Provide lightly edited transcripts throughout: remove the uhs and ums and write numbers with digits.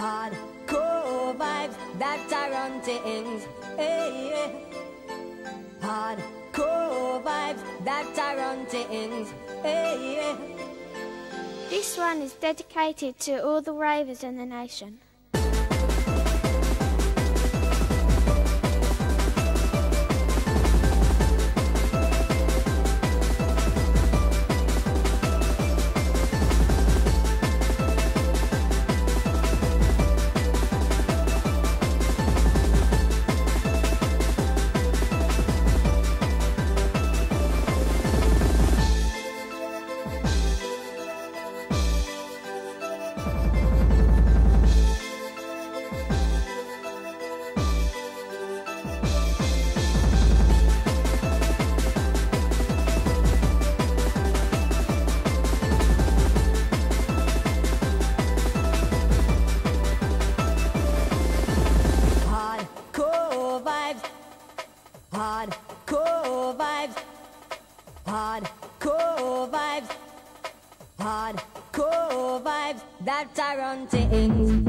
Hardcore vibes that are on things. Hey, yeah. Hardcore vibes that are on things. Hey, yeah. This one is dedicated to all the ravers in the nation. Hardcore vibes, hardcore vibes, hardcore vibes that are on things.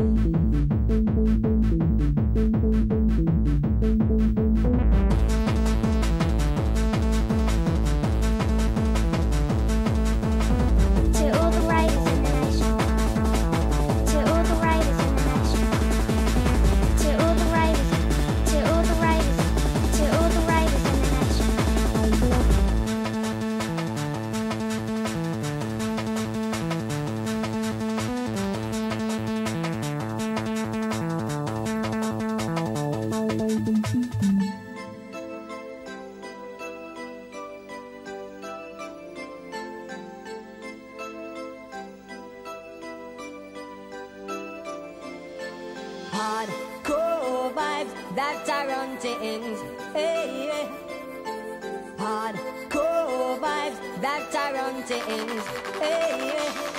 Hardcore vibes that are on things. Hey, yeah. Hardcore vibes that are on things. Hey, yeah.